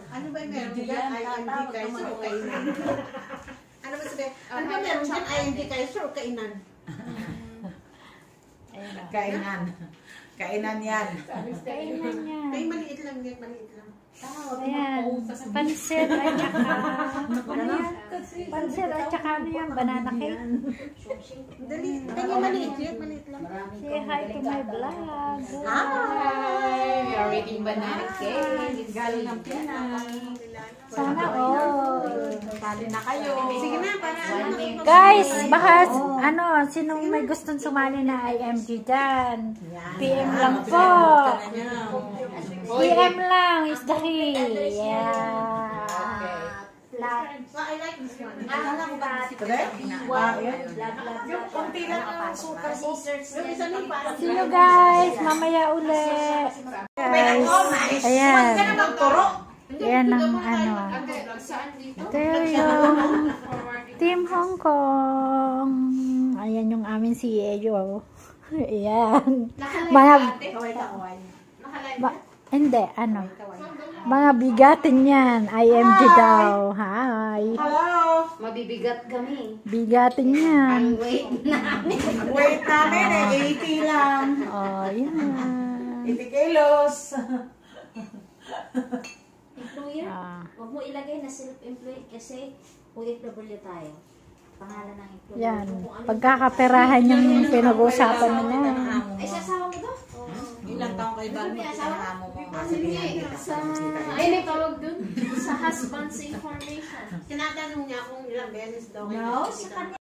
Ano ba yung meron dyan? IMD Kaiser o kainan? Ano ba sabihin? Ano ba meron dyan? IMD Kaiser o kainan? Kainan. Kainan yan. Kainan yan. Kaya maliit lang yan, maliit lang. Ayan, pansit at saka, ano yan? Pansit at saka ano yan? Banana cake? Dali, kanya maliit yan, maliit lang. Say hi to my vlog. Hi! We are eating banana cake. Galing ng Pinas. Sana all. Tali na kayo. Sige na, para ano. Guys, baka ano, sinong may gustong sumali na IMG dyan? PM lang po. PM lang is the key. Yeah. So, I like this one. Yung konti lang ang suka mo. Yung isa nun parang See you guys, mamaya ulit. Guys, ayan. Ayan ang ano. Ito yung Team Hong Kong. Ayan yung amin CEO. Ayan. Mga, hindi, ano. Mga bigatin yan. IMG daw. Hi. Hello! Mabibigat kami. Bigatin yan. Wait namin. Wait namin eh, 80 lang. Oh, yan. 80 kilos. Employer, Ah. huwag mo ilagay na self-employed kasi OFW tayo. Pangalan ng employer. Yan. Kung ano pagkakaperahan yung pinag-uusapan mo na. Ay, sasawa mo to? Ilang taong kayo ba mo pinahamo mo? Ay, may tawag dun. Sa husband's information. tinatanong niya kung ilang beses daw. No, sa kanya.